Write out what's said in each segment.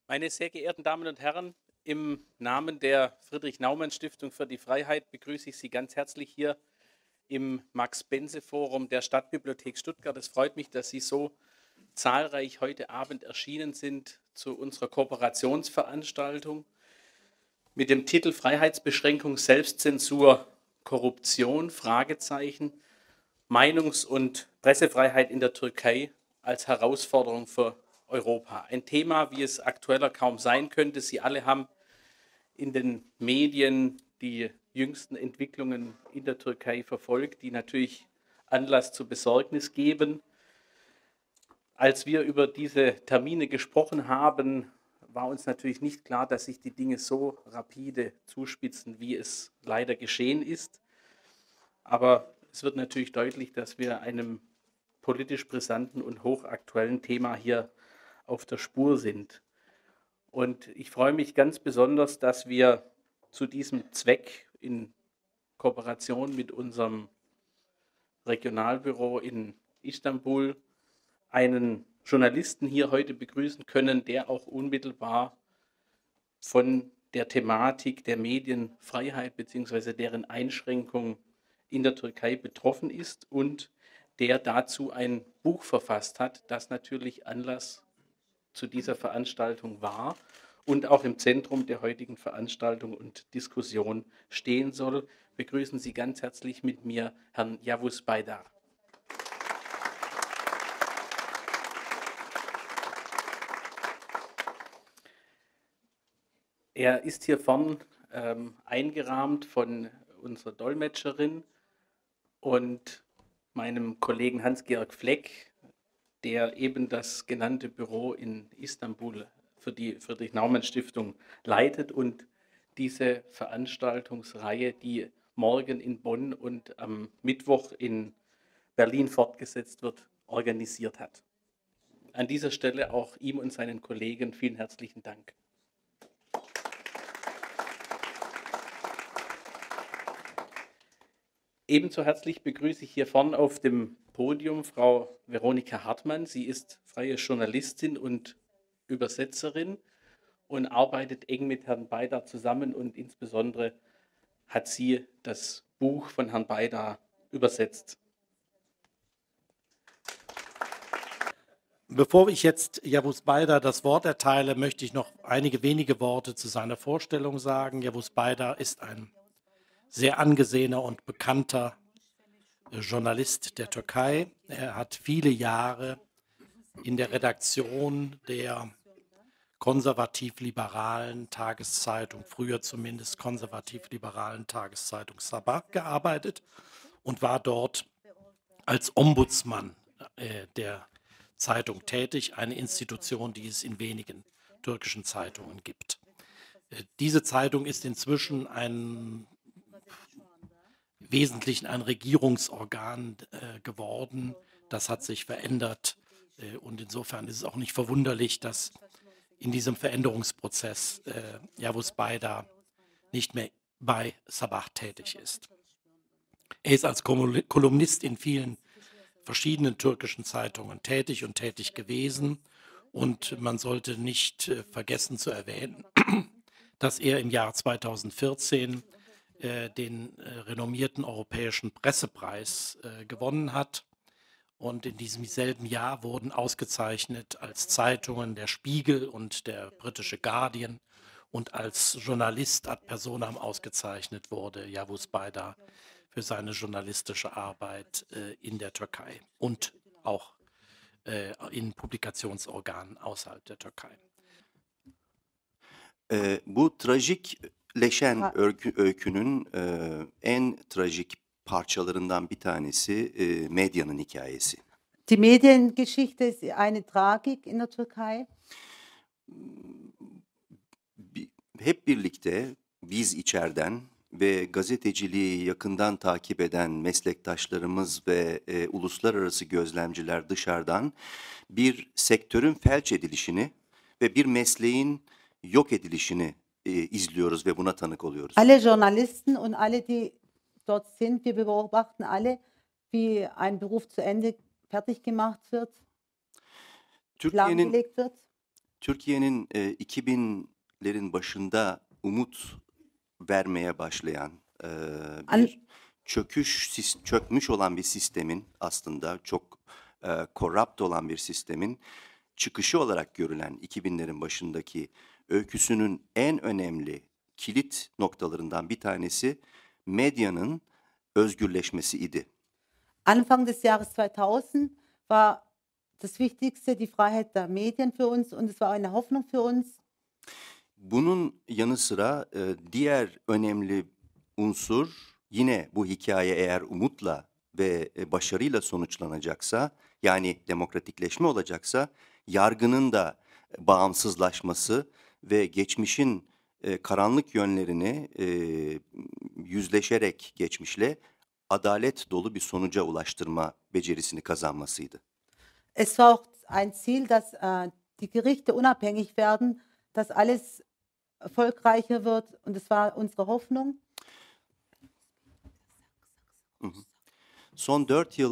Meine sehr geehrten Damen und Herren, im Namen der Friedrich-Naumann-Stiftung für die Freiheit begrüße ich Sie ganz herzlich hier im Max-Bense-Forum der Stadtbibliothek Stuttgart. Es freut mich, dass Sie so zahlreich heute Abend erschienen sind zu unserer Kooperationsveranstaltung mit dem Titel Freiheitsbeschränkung, Selbstzensur, Korruption, Fragezeichen, Meinungs- und Pressefreiheit in der Türkei als Herausforderung für Europa. Ein Thema, wie es aktueller kaum sein könnte. Sie alle haben in den Medien die jüngsten Entwicklungen in der Türkei verfolgt, die natürlich Anlass zur Besorgnis geben. Als wir über diese Termine gesprochen haben, war uns natürlich nicht klar, dass sich die Dinge so rapide zuspitzen, wie es leider geschehen ist. Aber es wird natürlich deutlich, dass wir einem politisch brisanten und hochaktuellen Thema hier auf der Spur sind. Und ich freue mich ganz besonders, dass wir zu diesem Zweck in Kooperation mit unserem Regionalbüro in Istanbul einen Journalisten hier heute begrüßen können, der auch unmittelbar von der Thematik der Medienfreiheit bzw. deren Einschränkung in der Türkei betroffen ist und der dazu ein Buch verfasst hat, das natürlich Anlass zu dieser Veranstaltung war und auch im Zentrum der heutigen Veranstaltung und Diskussion stehen soll. Begrüßen Sie ganz herzlich mit mir Herrn Yavuz Baydar. Er ist hier vorn eingerahmt von unserer Dolmetscherin und meinem Kollegen Hans-Georg Fleck, der eben das genannte Büro in Istanbul für die Friedrich-Naumann-Stiftung leitet und diese Veranstaltungsreihe, die morgen in Bonn und am Mittwoch in Berlin fortgesetzt wird, organisiert hat. An dieser Stelle auch ihm und seinen Kollegen vielen herzlichen Dank. Ebenso herzlich begrüße ich hier vorn auf dem Podium Frau Veronika Hartmann. Sie ist freie Journalistin und Übersetzerin und arbeitet eng mit Herrn Baydar zusammen und insbesondere hat sie das Buch von Herrn Baydar übersetzt. Bevor ich jetzt Yavuz Baydar das Wort erteile, möchte ich noch einige wenige Worte zu seiner Vorstellung sagen. Yavuz Baydar ist ein sehr angesehener und bekannter Journalist der Türkei. Er hat viele Jahre in der Redaktion der konservativ-liberalen Tageszeitung, früher zumindest konservativ-liberalen Tageszeitung Sabah gearbeitet und war dort als Ombudsmann der Zeitung tätig, eine Institution, die es in wenigen türkischen Zeitungen gibt. Diese Zeitung ist inzwischen im Wesentlichen ein Regierungsorgan geworden. Das hat sich verändert und insofern ist es auch nicht verwunderlich, dass in diesem Veränderungsprozess Yavuz Baydar nicht mehr bei Sabah tätig ist. Er ist als Kolumnist in vielen verschiedenen türkischen Zeitungen tätig und tätig gewesen. Und man sollte nicht vergessen zu erwähnen, dass er im Jahr 2014 den renommierten Europäischen Pressepreis gewonnen hat. Und in diesem selben Jahr wurden ausgezeichnet als Zeitungen der Spiegel und der britische Guardian und als Journalist ad personam ausgezeichnet wurde Yavuz Baydar für seine journalistische Arbeit in der Türkei und auch in Publikationsorganen außerhalb der Türkei. Bu trajikleşen öykünün en trajik parçalarından bir tanesi medyanın hikayesi. Die Mediengeschichte ist eine Tragik in der Türkei. Hep birlikte biz içeriden ve gazeteciliği yakından takip eden meslektaşlarımız ve uluslararası gözlemciler dışarıdan bir sektörün felç edilişini ve bir mesleğin yok edilişini izliyoruz ve buna tanık oluyoruz. Alle Journalisten und alle, die dort sind, wir beobachten alle, wie ein Beruf zu Ende fertig gemacht wird, lahmgelegt wird. Türkiye'nin 2000'lerin başında umut vermeye başlayan bir çökmüş olan bir sistemin, aslında çok corrupt olan bir sistemin çıkışı olarak görülen 2000'lerin başındaki öyküsünün en önemli kilit noktalarından bir tanesi medyanın özgürleşmesi idi. Anfang des Jahres 2000 war das Wichtigste die Freiheit der Medien für uns und es war eine Hoffnung für uns. Bunun yanı sıra diğer önemli unsur, yine bu hikaye eğer umutla ve başarıyla sonuçlanacaksa, yani demokratikleşme olacaksa, yargının da bağımsızlaşması ve geçmişin karanlık yönlerini yüzleşerek geçmişle adalet dolu bir sonuca ulaştırma becerisini kazanmasıydı. Es war auch ein Ziel, dass die Gerichte unabhängig werden, dass alles erfolgreicher wird und es war unsere Hoffnung. Son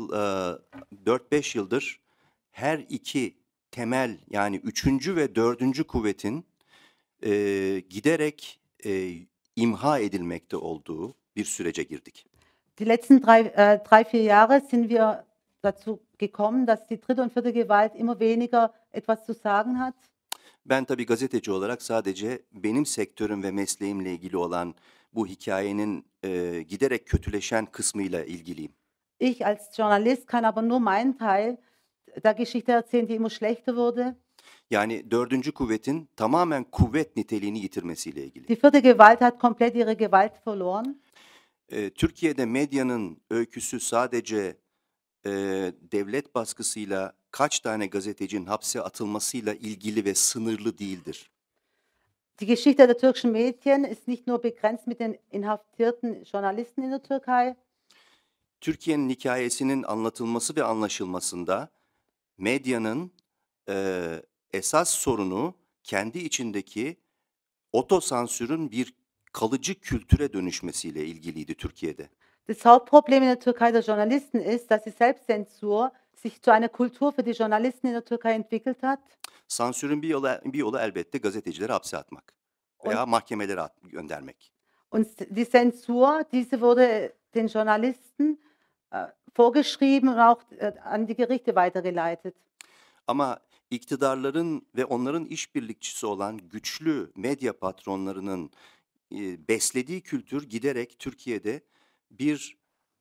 4-5 yıldır her iki temel, yani üçüncü ve dördüncü kuvvetin giderek imha edilmekte olduğu bir sürece girdik. Die letzten drei, vier Jahre sind wir dazu gekommen, dass die dritte und vierte Gewalt immer weniger etwas zu sagen hat. Ben tabii gazeteci olarak sadece benim sektörüm ve mesleğimle ilgili olan bu hikayenin giderek kötüleşen kısmıyla ilgiliyim. Ich als Journalist kann aber nur meinen Teil der Geschichte erzählen, die immer schlechter wurde. Yani dördüncü kuvvetin tamamen kuvvet niteliğini yitirmesiyle ilgili. Die vierte Gewalt hat komplett ihre Gewalt verloren. Türkiye'de medyanın öyküsü sadece devlet baskısıyla kaç tane gazetecinin hapse atılmasıyla ilgili ve sınırlı değildir. Die Geschichte der türkischen Medien ist nicht nur begrenzt mit den inhaftierten Journalisten in der Türkei. Türkiye'nin hikayesinin anlatılması ve anlaşılmasında medyanın esas sorunu kendi içindeki otosansürün bir kalıcı kültüre dönüşmesiyle ilgiliydi Türkiye'de. Das Hauptproblem in der Türkei der Journalisten ist, dass die Selbstzensur sich zu einer Kultur für die Journalisten in der Türkei entwickelt hat. Sansürün bir yolu elbette gazetecileri hapse atmak veya mahkemelere göndermek. Und die Zensur, diese wurde den Journalisten vorgeschrieben und auch an die Gerichte weitergeleitet. Ama iktidarların ve onların işbirlikçisi olan güçlü medya patronlarının beslediği kültür giderek Türkiye'de bir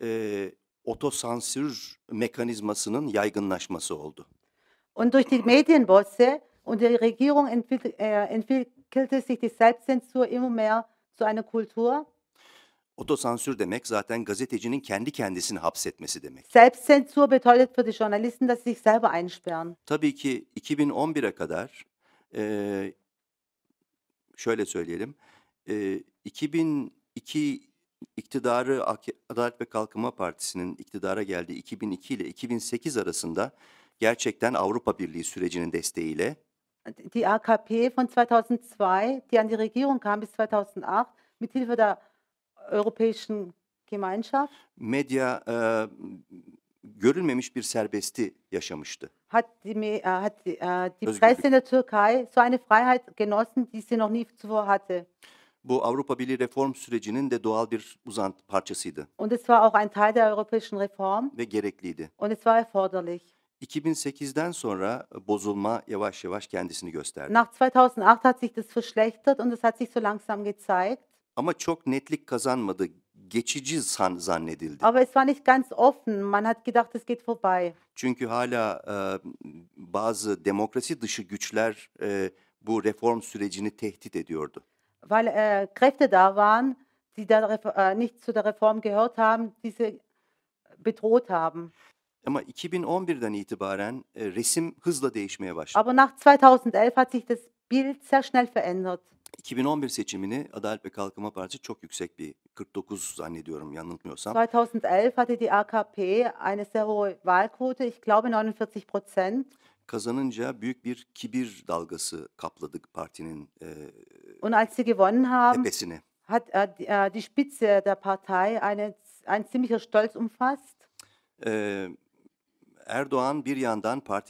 otosansür mekanizmasının yaygınlaşması oldu. Und durch die Medienbosse und die Regierung entwickelte sich die Selbstzensur immer mehr zu einer Kultur. Otosansür demek zaten gazetecinin kendi kendisini hapsetmesi demek. Selbstzensur bedeutet für die Journalisten, dass sie sich selber einsperren. Tabii ki 2011'e kadar şöyle söyleyelim, 2002 iktidarı Adalet ve Kalkınma Partisi'nin iktidara geldiği 2002 ile 2008 arasında gerçekten Avrupa Birliği sürecinin desteğiyle Die AKP von 2002, die an die Regierung kam bis 2008, mit Hilfe der Europäischen Gemeinschaft, medya görülmemiş bir serbesti yaşamıştı. hat die Özgürlük. Presse in der Türkei so eine Freiheit genossen, die sie noch nie zuvor hatte. Bu Avrupa Birliği reform sürecinin de doğal bir parçasıydı Und es war auch ein Teil der europäischen Reform ve gerekliydi. und es war erforderlich. 2008'den sonra bozulma yavaş yavaş kendisini gösterdi. Nach 2008 hat sich das verschlechtert und es hat sich so langsam gezeigt. Ama çok netlik kazanmadı. Geçici zannedildi. Aber es war nicht ganz offen. Man hat gedacht, es geht vorbei. Çünkü hala bazı demokrasi dışı güçler bu reform sürecini tehdit ediyordu. Weil Kräfte da waren, die nicht zu der Reform gehört haben, diese bedroht haben. Ama 2011'den itibaren resim hızla değişmeye başladı. Aber nach 2011 hat sich das Bild sehr schnell verändert. 2011 seçimini Adalet ve Kalkınma Partisi çok yüksek bir 49 zannediyorum yanılmıyorsam. 2011 hatte die AKP eine sehr hohe Wahlquote, ich glaube 49%. Kazanınca büyük bir kibir dalgası kapladı partinin Und als sie gewonnen haben, tepesini. hat die Spitze der Partei ein ziemlicher Stolz umfasst. Erdoğan bir yandan partinin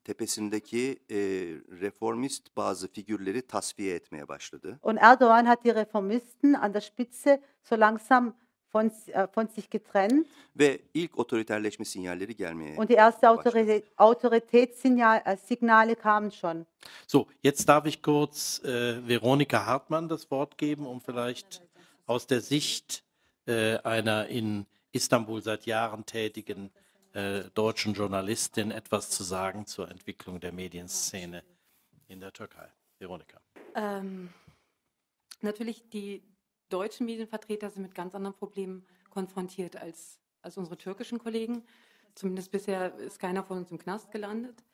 tepesindeki reformist bazı figürleri tasfiye etmeye başladı. Und Erdogan hat die Reformisten an der Spitze so langsam von sich getrennt. Ve ilk otoriterleşme sinyalleri gelmeye Und die ersten başladı. Autoritätssignale kamen schon. So, jetzt darf ich kurz Veronika Hartmann das Wort geben, um vielleicht aus der Sicht einer in Istanbul seit Jahren tätigen deutschen Journalistin etwas zu sagen zur Entwicklung der Medienszene in der Türkei. Veronika. Natürlich, die deutschen Medienvertreter sind mit ganz anderen Problemen konfrontiert als unsere türkischen Kollegen. Zumindest bisher ist keiner von uns im Knast gelandet.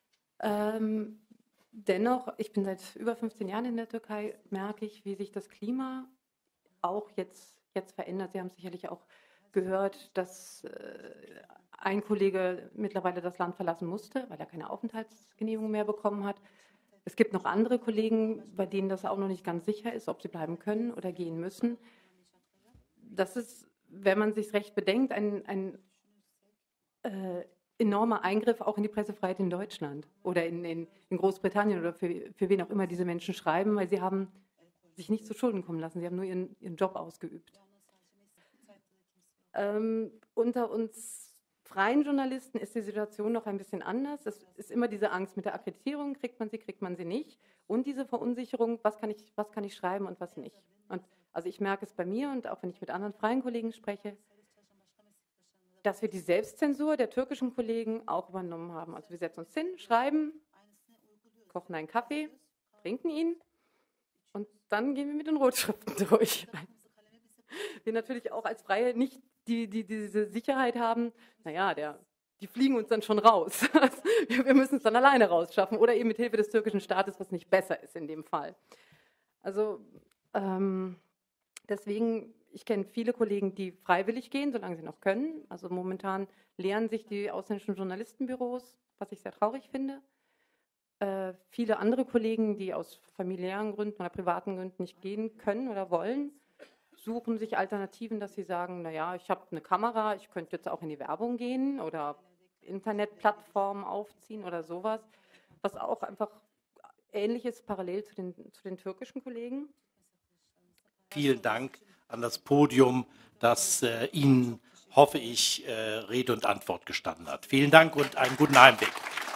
Dennoch, ich bin seit über 15 Jahren in der Türkei, merke ich, wie sich das Klima auch jetzt verändert. Sie haben sicherlich auch gehört, dass ein Kollege mittlerweile das Land verlassen musste, weil er keine Aufenthaltsgenehmigung mehr bekommen hat. Es gibt noch andere Kollegen, bei denen das auch noch nicht ganz sicher ist, ob sie bleiben können oder gehen müssen. Das ist, wenn man sich recht bedenkt, ein enormer Eingriff auch in die Pressefreiheit in Deutschland oder in Großbritannien oder für wen auch immer diese Menschen schreiben, weil sie haben sich nicht zu Schulden kommen lassen, sie haben nur ihren Job ausgeübt. Unter uns freien Journalisten ist die Situation noch ein bisschen anders. Es ist immer diese Angst mit der Akkreditierung, kriegt man sie nicht. Und diese Verunsicherung, was kann ich schreiben und was nicht. Und also ich merke es bei mir und auch wenn ich mit anderen freien Kollegen spreche, dass wir die Selbstzensur der türkischen Kollegen auch übernommen haben. Also wir setzen uns hin, schreiben, kochen einen Kaffee, trinken ihn und dann gehen wir mit den Rotschriften durch. Wir natürlich auch als Freie nicht diese Sicherheit haben, naja, die fliegen uns dann schon raus. Wir müssen es dann alleine rausschaffen oder eben mit Hilfe des türkischen Staates, was nicht besser ist in dem Fall. Also deswegen, ich kenne viele Kollegen, die freiwillig gehen, solange sie noch können. Also momentan leeren sich die ausländischen Journalistenbüros, was ich sehr traurig finde. Viele andere Kollegen, die aus familiären Gründen oder privaten Gründen nicht gehen können oder wollen, suchen sich Alternativen, dass sie sagen, naja, ich habe eine Kamera, ich könnte jetzt auch in die Werbung gehen oder Internetplattformen aufziehen oder sowas, was auch einfach ähnlich ist, parallel zu den türkischen Kollegen. Vielen Dank an das Podium, das Ihnen, hoffe ich, Rede und Antwort gestanden hat. Vielen Dank und einen guten Heimweg.